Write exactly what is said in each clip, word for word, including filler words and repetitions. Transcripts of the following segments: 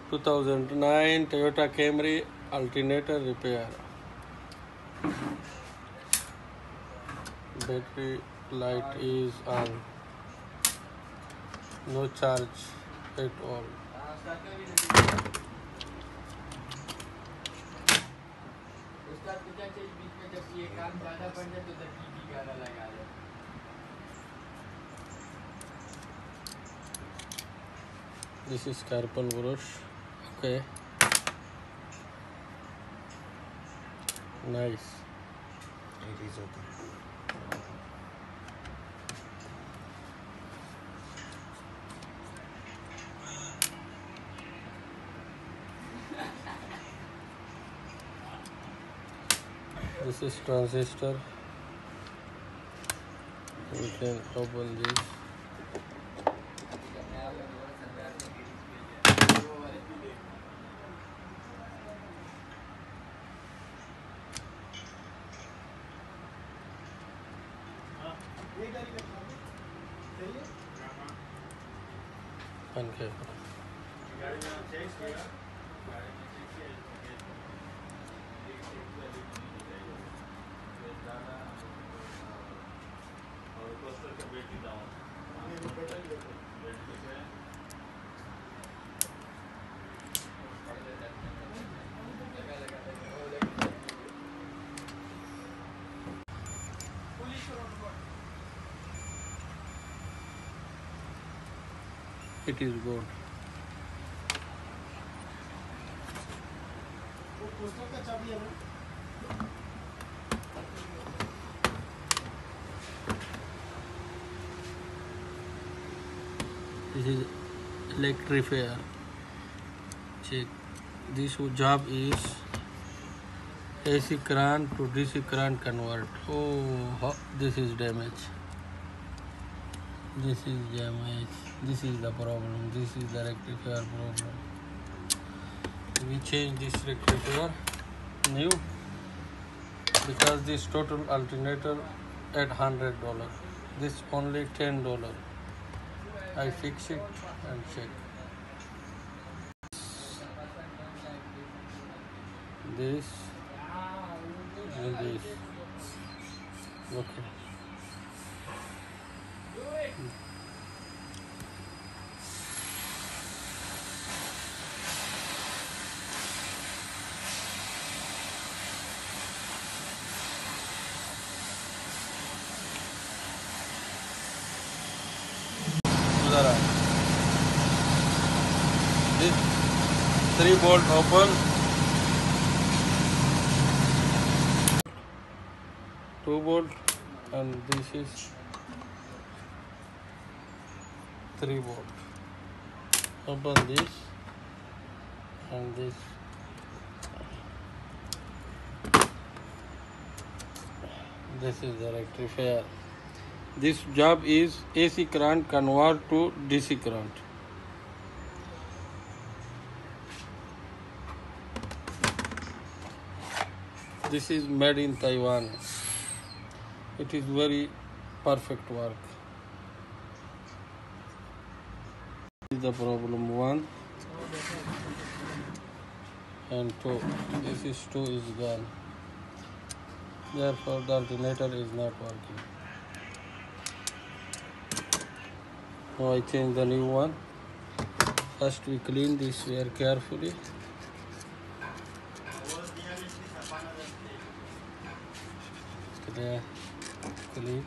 two thousand nine Toyota Camry alternator repair. Battery light is on, no charge at all. This is carbon brush. Okay, nice. It is okay. This is transistor. We can open this. Okay. It is good. This is electrifier. Check. This job is A C current to D C current convert. Oh, this is damage. This is damage. This is the problem. This is the rectifier problem. We change this rectifier new because this total alternator at hundred dollars. This only ten dollars. I fix it and check. This and this. Okay. This three bolt open, two bolt, and this is three bolt. Open this and this. This is the rectifier. This job is A C current convert to D C current. This is made in Taiwan. It is very perfect work. This is the problem one and two. This is two is gone. Therefore, the alternator is not working. Now I change the new one. First we clean this very carefully. Clean. Clean.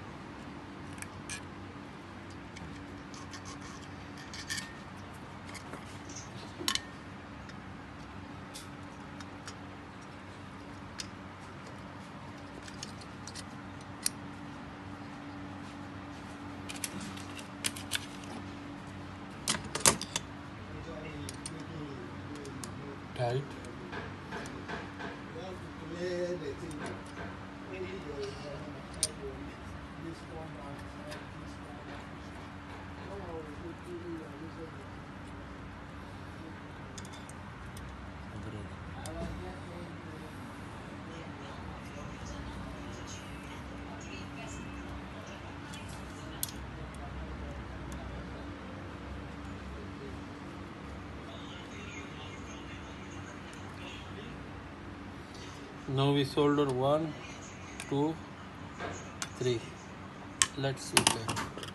Tight. Now we solder one, two, three. Let's see that.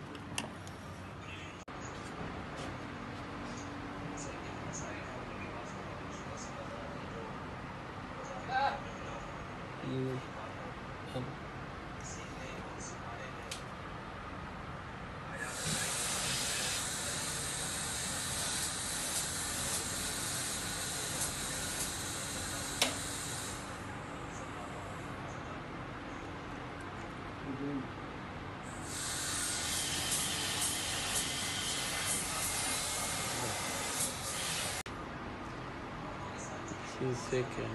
You, um, see second.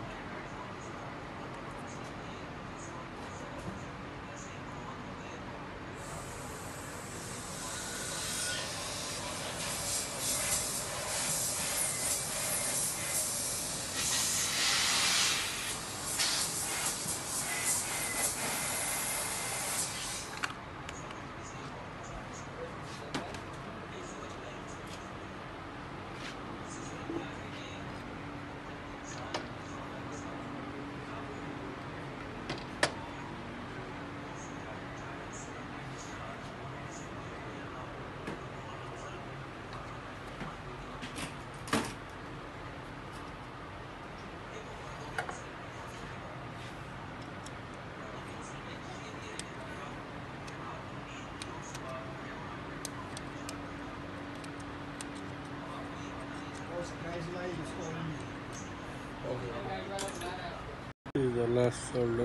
This is the last solder.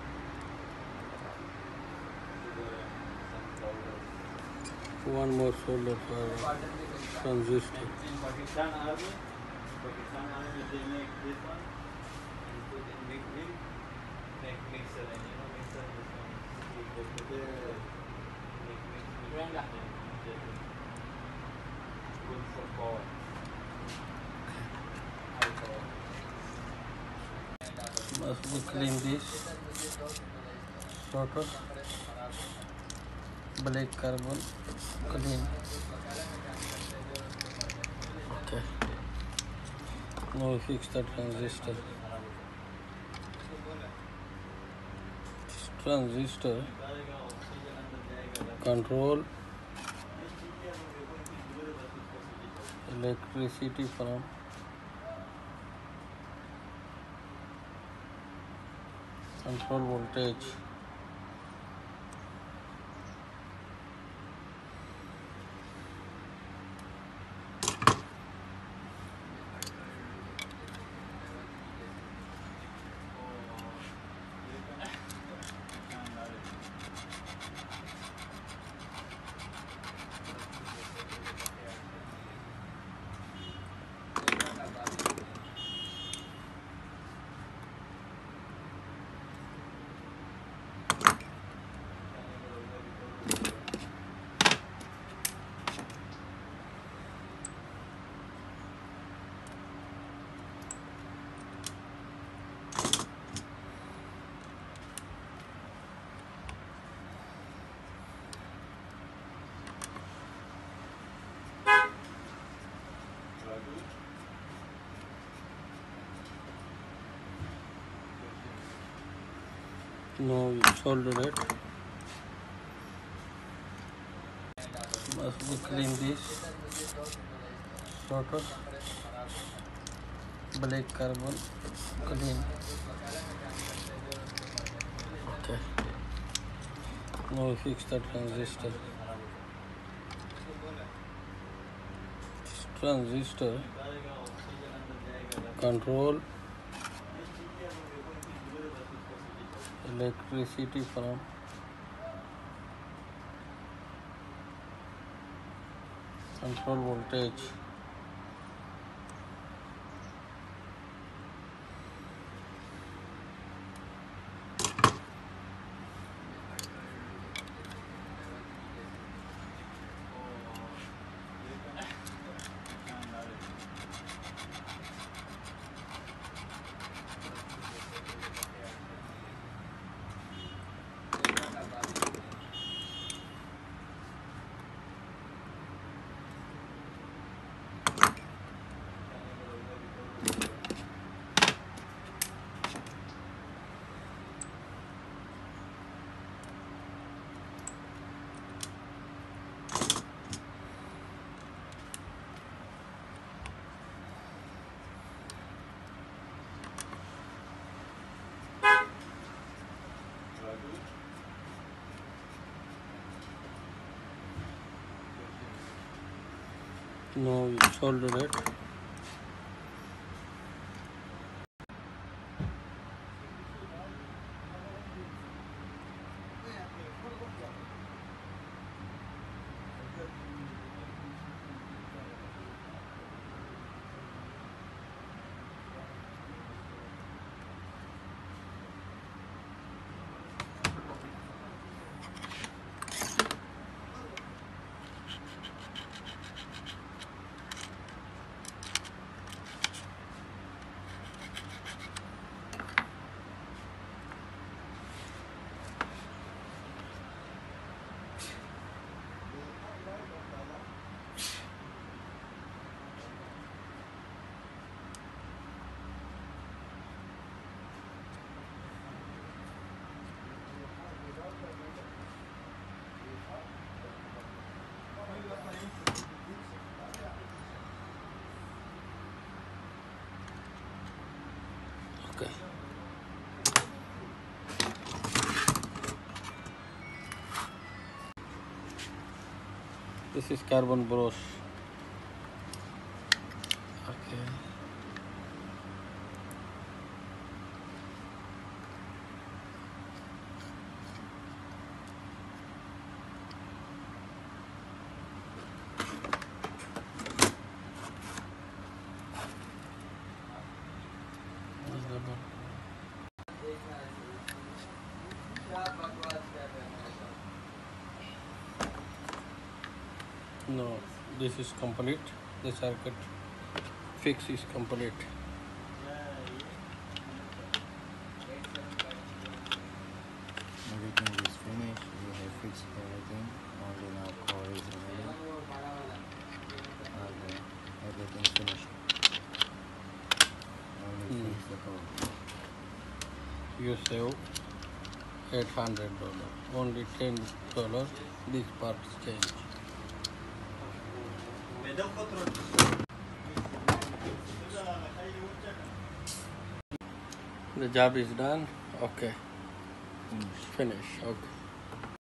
One more solder for transistor. Pakistan Army, Pakistan Army, they make this one and put in big wheel, make mixer, and you know mixer, this one, you go to the make mix, mix, and good for power, high power. Must be clean this solder. Black carbon clean. Okay. Now we fix the transistor. This transistor control electricity from control voltage. Now we solder it. Must be clean this solder. Black carbon clean. Okay. Now we fix the transistor. This transistor control electricity from control voltage. Now you solder it. Okay. This is carbon brush. Okay. No, this is complete. The circuit fix is complete. Everything is finished. We have fixed everything. Only now core is remaining. Okay. Everything finished. Only Hmm. fix the core. You save eight hundred dollars. Only ten dollars. These parts change. The job is done. Okay. Finished. Finish. Okay.